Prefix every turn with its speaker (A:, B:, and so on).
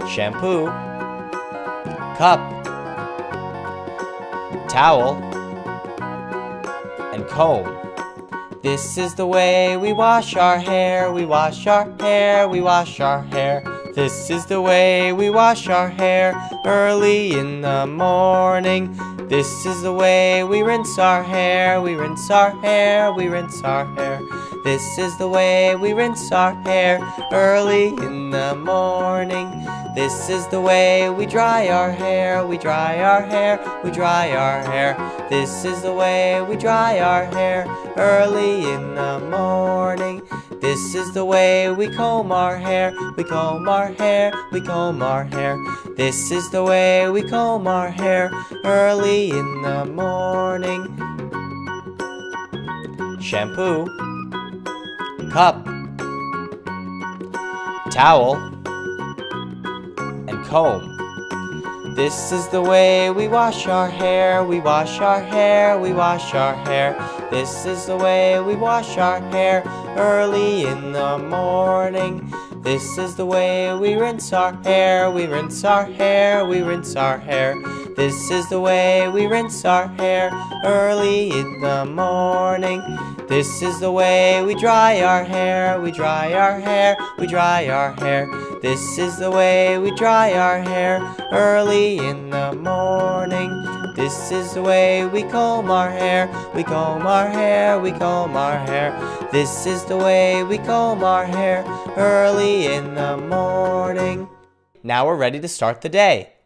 A: shampoo, cup, towel, and comb. This is the way we wash our hair, we wash our hair, we wash our hair. This is the way we wash our hair early in the morning. This is the way we rinse our hair, we rinse our hair, we rinse our hair. This is the way we rinse our hair early in the morning. This is the way we dry our hair, we dry our hair, we dry our hair. This is the way we dry our hair early in the morning. This is the way we comb our hair, we comb our hair, we comb our hair. This is the way we comb our hair early in the morning. Shampoo, cup, towel, and comb. This is the way we wash our hair, we wash our hair, we wash our hair. This is the way we wash our hair early in the morning. This is the way we rinse our hair, we rinse our hair, we rinse our hair. This is the way we rinse our hair early in the morning. This is the way we dry our hair, we dry our hair, we dry our hair. This is the way we dry our hair early in the morning. This is the way we comb our hair, we comb our hair, we comb our hair. This is the way we comb our hair early in the morning. Now we're ready to start the day.